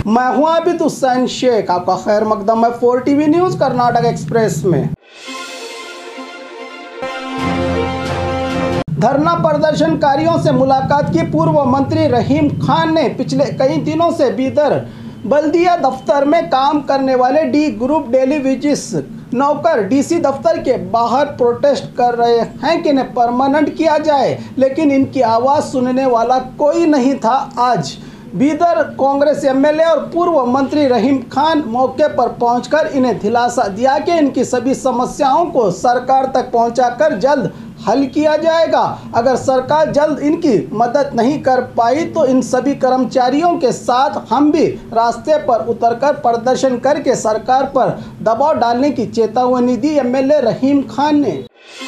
मैं हूं आबिद हुसैन शेख, आपका खैर मकदम है 4TV न्यूज कर्नाटक एक्सप्रेस में। धरना प्रदर्शनकारियों से मुलाकात की पूर्व मंत्री रहीम खान ने पिछले कई दिनों से बीदर बल्दिया दफ्तर में काम करने वाले डी ग्रुप डेली वेजेस नौकर डीसी दफ्तर के बाहर प्रोटेस्ट कर रहे हैं कि इन्हें परमानेंट किया जाए, लेकिन इनकी आवाज़ सुनने वाला कोई नहीं था। आज बीदर कांग्रेस एमएलए और पूर्व मंत्री रहीम खान मौके पर पहुंचकर इन्हें दिलासा दिया कि इनकी सभी समस्याओं को सरकार तक पहुंचाकर जल्द हल किया जाएगा। अगर सरकार जल्द इनकी मदद नहीं कर पाई तो इन सभी कर्मचारियों के साथ हम भी रास्ते पर उतरकर प्रदर्शन करके सरकार पर दबाव डालने की चेतावनी दी एमएलए रहीम खान ने।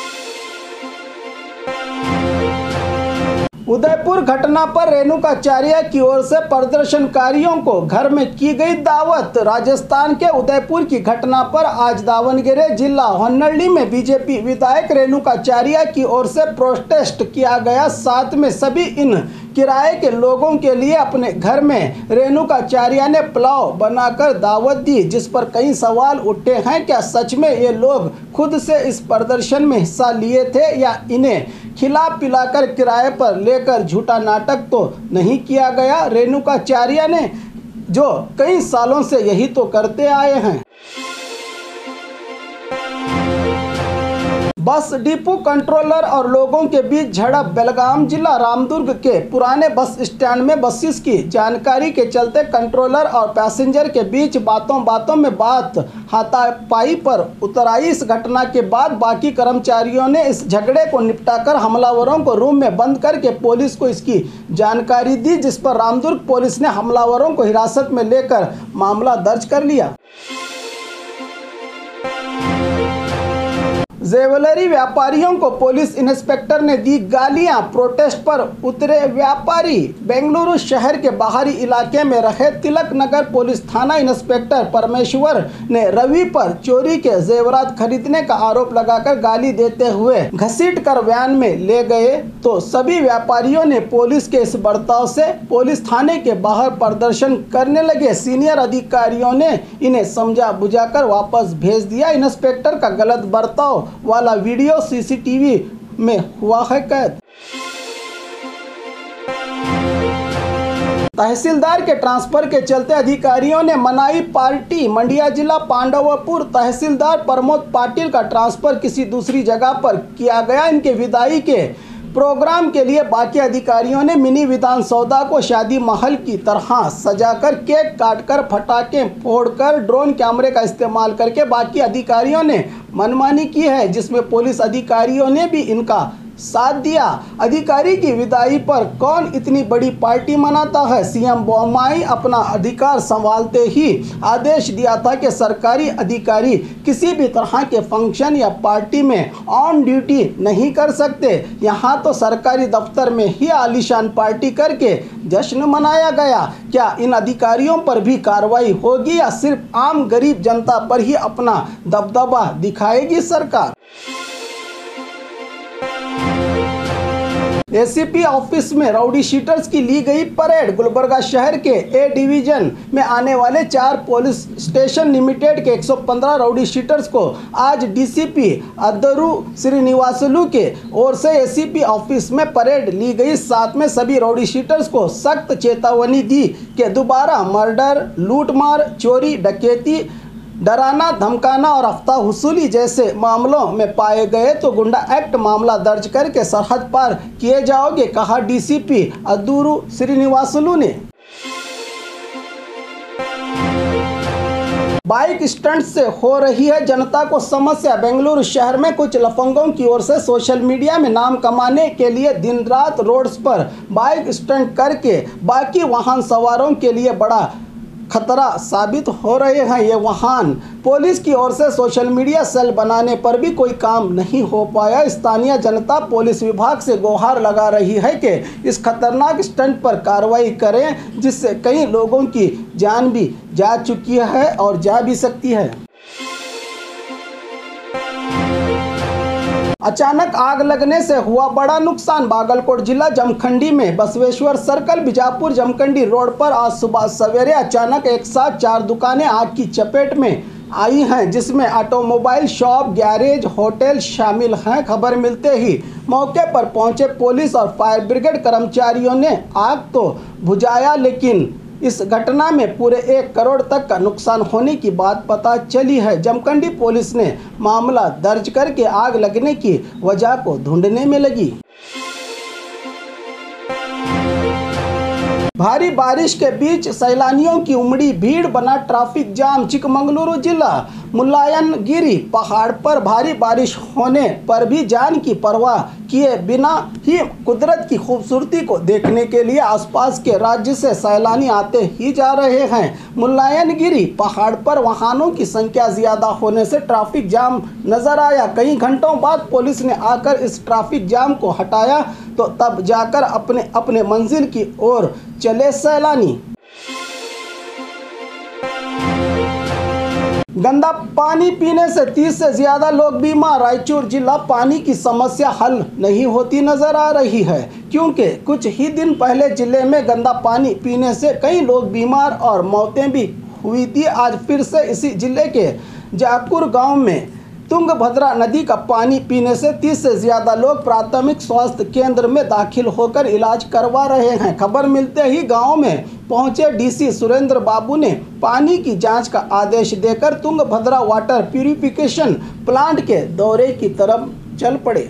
उदयपुर घटना पर रेणुकाचार्य की ओर से प्रदर्शनकारियों को घर में की गई दावत। राजस्थान के उदयपुर की घटना पर आज दावणगेरे जिला होन्नल्ली में बीजेपी विधायक रेणुकाचार्य की ओर से प्रोटेस्ट किया गया। साथ में सभी इन किराए के लोगों के लिए अपने घर में रेणुकाचार्य ने पुलाव बनाकर दावत दी, जिस पर कई सवाल उठे हैं। क्या सच में ये लोग खुद से इस प्रदर्शन में हिस्सा लिए थे या इन्हें खिला पिलाकर किराए पर लेकर झूठा नाटक तो नहीं किया गया? रेणुकाचार्य ने जो कई सालों से यही तो करते आए हैं। बस डिपो कंट्रोलर और लोगों के बीच झड़प। बेलगाम जिला रामदुर्ग के पुराने बस स्टैंड में बसेस की जानकारी के चलते कंट्रोलर और पैसेंजर के बीच बातों में बात हाथापाई पर उतर आई। इस घटना के बाद बाकी कर्मचारियों ने इस झगड़े को निपटाकर हमलावरों को रूम में बंद करके पुलिस को इसकी जानकारी दी, जिस पर रामदुर्ग पुलिस ने हमलावरों को हिरासत में लेकर मामला दर्ज कर लिया। ज्वेलरी व्यापारियों को पुलिस इंस्पेक्टर ने दी गालियां। प्रोटेस्ट पर उतरे व्यापारी। बेंगलुरु शहर के बाहरी इलाके में रहे तिलक नगर पुलिस थाना इंस्पेक्टर परमेश्वर ने रवि पर चोरी के जेवरात खरीदने का आरोप लगाकर गाली देते हुए घसीटकर वैन में ले गए, तो सभी व्यापारियों ने पुलिस के इस बर्ताव से पुलिस थाने के बाहर प्रदर्शन करने लगे। सीनियर अधिकारियों ने इन्हें समझा बुझाकर वापस भेज दिया। इंस्पेक्टर का गलत बर्ताव वाला वीडियो सीसीटीवी में हुआ है कैद। तहसीलदार के ट्रांसफर के चलते अधिकारियों ने मनाई पार्टी। मंडिया जिला पांडवपुर तहसीलदार प्रमोद पाटिल का ट्रांसफर किसी दूसरी जगह पर किया गया। इनके विदाई के प्रोग्राम के लिए बाकी अधिकारियों ने मिनी विधानसौधा को शादी महल की तरह सजाकर केक काटकर पटाखे फोड़कर ड्रोन कैमरे का इस्तेमाल करके बाकी अधिकारियों ने मनमानी की है, जिसमें पुलिस अधिकारियों ने भी इनका साथ दिया। अधिकारी की विदाई पर कौन इतनी बड़ी पार्टी मनाता है? सीएम बोम्मई अपना अधिकार संभालते ही आदेश दिया था कि सरकारी अधिकारी किसी भी तरह के फंक्शन या पार्टी में ऑन ड्यूटी नहीं कर सकते। यहाँ तो सरकारी दफ्तर में ही आलीशान पार्टी करके जश्न मनाया गया। क्या इन अधिकारियों पर भी कार्रवाई होगी या सिर्फ आम गरीब जनता पर ही अपना दबदबा दिखाएगी सरकार? एसीपी ऑफिस में राउडी शीटर्स की ली गई परेड। गुलबर्गा शहर के ए डिवीजन में आने वाले 4 पुलिस स्टेशन लिमिटेड के 115 राउडी शीटर्स को आज डीसीपी अद्दरू श्रीनिवासलू के ओर से एसीपी ऑफिस में परेड ली गई। साथ में सभी राउडी शीटर्स को सख्त चेतावनी दी कि दोबारा मर्डर, लूटमार, चोरी, डकैती, डराना धमकाना और हफ्ता वसूली जैसे मामलों में पाए गए तो गुंडा एक्ट मामला दर्ज करके सरहद पार किए जाओगे, कहा डीसीपी अद्दूरू श्रीनिवासलू ने। बाइक स्टंट से हो रही है जनता को समस्या। बेंगलुरु शहर में कुछ लफंगों की ओर से सोशल मीडिया में नाम कमाने के लिए दिन रात रोड्स पर बाइक स्टंट करके बाकी वाहन सवारों के लिए बड़ा खतरा साबित हो रहे हैं। ये वाहन पुलिस की ओर से सोशल मीडिया सेल बनाने पर भी कोई काम नहीं हो पाया। स्थानीय जनता पुलिस विभाग से गुहार लगा रही है कि इस खतरनाक स्टंट पर कार्रवाई करें, जिससे कई लोगों की जान भी जा चुकी है और जा भी सकती है। अचानक आग लगने से हुआ बड़ा नुकसान। बागलकोट जिला जमखंडी में बसवेश्वर सर्कल बीजापुर जमखंडी रोड पर आज सुबह सवेरे अचानक एक साथ 4 दुकानें आग की चपेट में आई हैं, जिसमें ऑटोमोबाइल शॉप, गैरेज, होटल शामिल हैं। खबर मिलते ही मौके पर पहुंचे पुलिस और फायर ब्रिगेड कर्मचारियों ने आग तो बुझाया, लेकिन इस घटना में पूरे 1 करोड़ तक का नुकसान होने की बात पता चली है। जमखंडी पुलिस ने मामला दर्ज करके आग लगने की वजह को ढूंढने में लगी। भारी बारिश के बीच सैलानियों की उमड़ी भीड़, बना ट्रैफिक जाम। चिकमंगलुरु जिला मुल्लायनगिरी पहाड़ पर भारी बारिश होने पर भी जान की परवाह किए बिना ही कुदरत की खूबसूरती को देखने के लिए आसपास के राज्य से सैलानी आते ही जा रहे हैं। मुल्लायनगिरी पहाड़ पर वाहनों की संख्या ज्यादा होने से ट्रैफिक जाम नजर आया। कई घंटों बाद पुलिस ने आकर इस ट्रैफिक जाम को हटाया, तो तब जाकर अपने अपने मंजिल की ओर चले सैलानी। गंदा पानी पीने से 30 से ज्यादा लोग बीमार। रायचूर जिला पानी की समस्या हल नहीं होती नजर आ रही है, क्योंकि कुछ ही दिन पहले जिले में गंदा पानी पीने से कई लोग बीमार और मौतें भी हुई थी। आज फिर से इसी जिले के जाकुर गांव में तुंगभद्रा नदी का पानी पीने से 30 से ज्यादा लोग प्राथमिक स्वास्थ्य केंद्र में दाखिल होकर इलाज करवा रहे हैं। खबर मिलते ही गांव में पहुंचे डीसी सुरेंद्र बाबू ने पानी की जांच का आदेश देकर तुंगभद्रा वाटर प्यूरिफिकेशन प्लांट के दौरे की तरफ चल पड़े।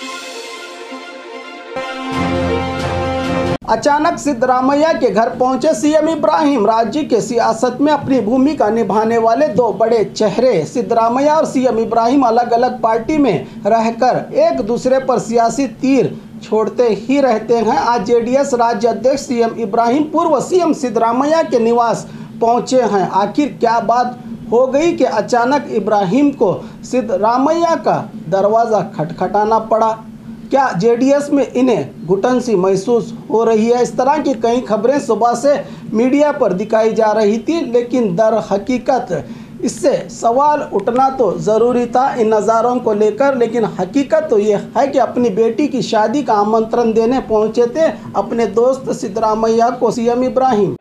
अचानक सिद्धरामैया के घर पहुंचे सीएम इब्राहिम। राज्य के सियासत में अपनी भूमिका निभाने वाले 2 बड़े चेहरे सिद्धरामैया और सीएम इब्राहिम अलग अलग पार्टी में रहकर एक दूसरे पर सियासी तीर छोड़ते ही रहते हैं। आज जेडीएस राज्य अध्यक्ष सीएम इब्राहिम पूर्व सीएम सिद्धरामैया के निवास पहुंचे हैं। आखिर क्या बात हो गई कि अचानक इब्राहिम को सिद्धरामैया का दरवाज़ा खटखटाना पड़ा? क्या जेडीएस में इन्हें घुटन सी महसूस हो रही है? इस तरह की कई खबरें सुबह से मीडिया पर दिखाई जा रही थी, लेकिन दर हकीकत इससे सवाल उठना तो ज़रूरी था इन नज़ारों को लेकर। लेकिन हकीकत तो ये है कि अपनी बेटी की शादी का आमंत्रण देने पहुंचे थे अपने दोस्त सिद्धरामैया को सीएम इब्राहिम।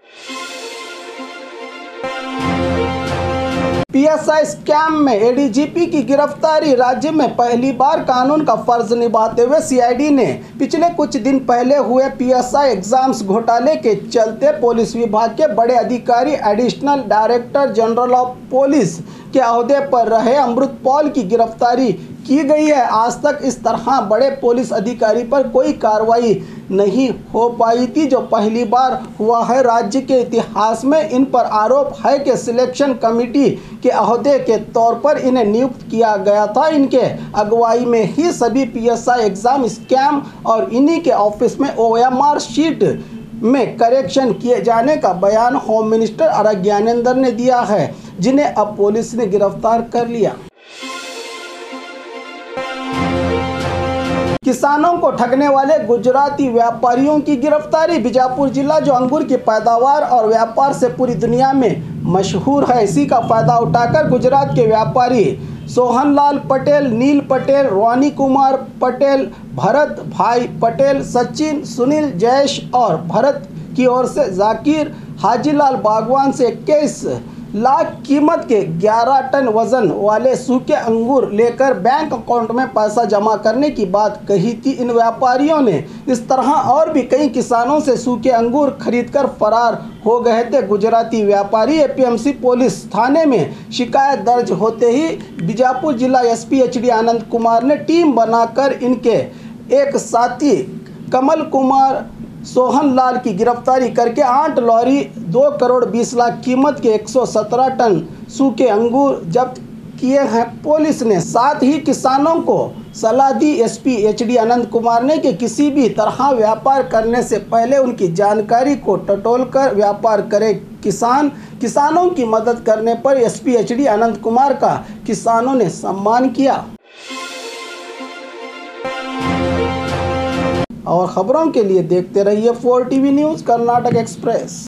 पीएसआई स्कैम में एडीजीपी की गिरफ्तारी। राज्य में पहली बार कानून का फर्ज निभाते हुए सीआईडी ने पिछले कुछ दिन पहले हुए पीएसआई एग्जाम्स घोटाले के चलते पुलिस विभाग के बड़े अधिकारी additional director general of police के ओहदे पर रहे अमृतपाल की गिरफ्तारी की गई है। आज तक इस तरह बड़े पुलिस अधिकारी पर कोई कार्रवाई नहीं हो पाई थी, जो पहली बार हुआ है राज्य के इतिहास में। इन पर आरोप है कि सिलेक्शन कमेटी के ओहदे के तौर पर इन्हें नियुक्त किया गया था। इनके अगुवाई में ही सभी पीएसआई एग्जाम स्कैम और इन्हीं के ऑफिस में ओएमआर शीट में करेक्शन किए जाने का बयान होम मिनिस्टर आर ज्ञानेंद्र ने दिया है, जिन्हें अब पुलिस ने गिरफ्तार कर लिया। किसानों को ठगने वाले गुजराती व्यापारियों की गिरफ्तारी। बीजापुर जिला जो अंगूर की पैदावार और व्यापार से पूरी दुनिया में मशहूर है, इसी का फायदा उठाकर गुजरात के व्यापारी सोहनलाल पटेल, नील पटेल, रोनी कुमार पटेल, भरत भाई पटेल, सचिन, सुनील, जयेश और भरत की ओर से जाकिर हाजीलाल बागवान से 21 लाख कीमत के 11 टन वजन वाले सूखे अंगूर लेकर बैंक अकाउंट में पैसा जमा करने की बात कही थी। इन व्यापारियों ने इस तरह और भी कई किसानों से सूखे अंगूर खरीदकर फरार हो गए थे। गुजराती व्यापारी एपीएमसी पुलिस थाने में शिकायत दर्ज होते ही बीजापुर जिला एसपी एचडी आनंद कुमार ने टीम बनाकर इनके एक साथी कमल कुमार सोहनलाल की गिरफ्तारी करके 8 लॉरी 2 करोड़ 20 लाख कीमत के 117 टन सूखे अंगूर जब्त किए हैं पुलिस ने। साथ ही किसानों को सलाह दी एसपी एचडी आनंद कुमार ने कि किसी भी तरह व्यापार करने से पहले उनकी जानकारी को टटोलकर व्यापार करे। किसानों की मदद करने पर एसपी एचडी आनंद कुमार का किसानों ने सम्मान किया। और खबरों के लिए देखते रहिए 4 टीवी न्यूज़ कर्नाटक एक्सप्रेस।